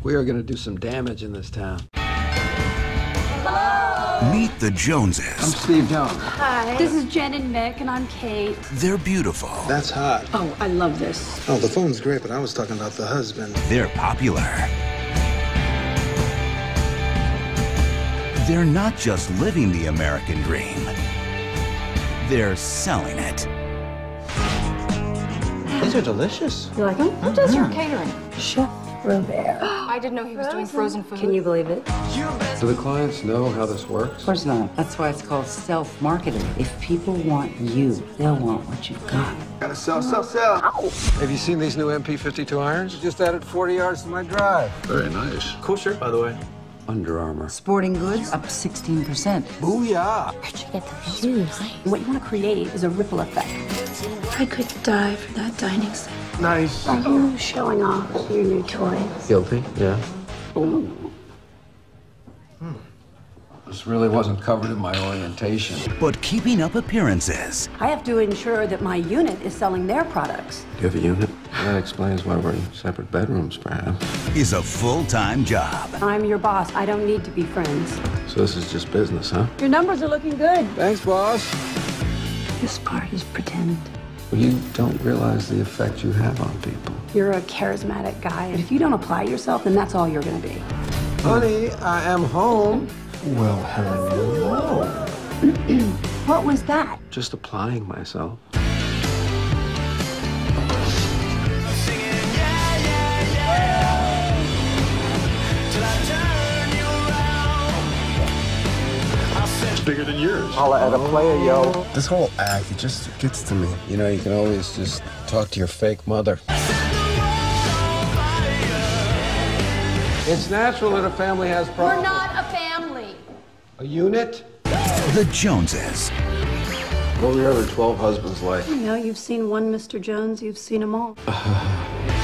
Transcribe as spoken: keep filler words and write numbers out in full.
We are going to do some damage in this town. Meet the Joneses. I'm Steve Jones. Hi. This is Jenn and Mick, and I'm Kate. They're beautiful. That's hot. Oh, I love this. Oh, the phone's great, but I was talking about the husband. They're popular. They're not just living the American dream. They're selling it. These are delicious. You like them? Who does your catering? Chef Robert. I didn't know he was doing frozen food. Can you believe it? Do the clients know how this works? Of course not. That's why it's called self-marketing. If people want you, they'll want what you've got. Gotta sell, sell, sell. Have you seen these new M P fifty-two irons? Just added forty yards to my drive. Very nice. Cool shirt, by the way. Under Armour. Sporting goods, up sixteen percent. Booyah! Where'd you get those shoes? What you want to create is a ripple effect. I could die for that dining set. Nice. Are you showing off your new toys? Guilty, yeah. Ooh. Hmm. This really wasn't covered in my orientation. But keeping up appearances I have to ensure that my unit is selling their products. You have a unit? That explains why we're in separate bedrooms, perhaps. is a full-time job. I'm your boss. I don't need to be friends. So this is just business, huh? Your numbers are looking good. Thanks, boss. This part is pretend. Well, you don't realize the effect you have on people. You're a charismatic guy, and if you don't apply yourself, then that's all you're gonna be. Honey, I am home. Well, hello. What was that? Just applying myself. Bigger than yours. Holla at a player, yo. This whole act, it just gets to me. You know, you can always just talk to your fake mother. It's natural that a family has problems. We're not a family. A unit? The Joneses. What were your other twelve husbands like? You know, you've seen one Mister Jones, you've seen them all.